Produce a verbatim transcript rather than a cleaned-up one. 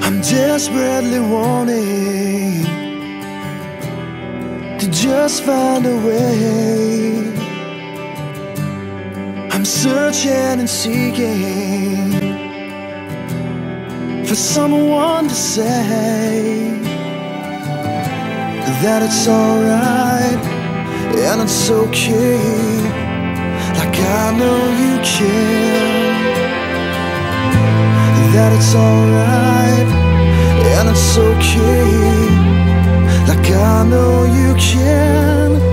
I'm desperately wanting to just find a way. I'm searching and seeking for someone to say that it's alright and it's okay, like I know you can. That it's alright and it's okay, like I know you can.